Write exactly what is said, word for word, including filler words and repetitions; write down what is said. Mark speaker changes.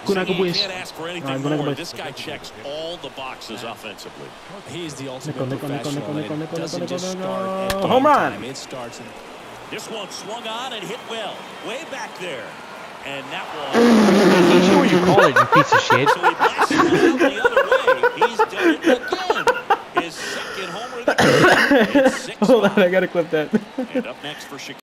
Speaker 1: You can't ask for anything more. This guy checks all the boxes offensively.
Speaker 2: He's the ultimate professional. It doesn't just start at
Speaker 3: home run.
Speaker 2: It starts in.
Speaker 1: This one swung on and hit well, way back there. And that one.
Speaker 4: That's what you call it, you piece of shit.
Speaker 1: So he blasted it out the other way. He's done it again. His second homer of the game. It's six
Speaker 3: Hold on, I gotta clip that.
Speaker 1: And up next for Chicago.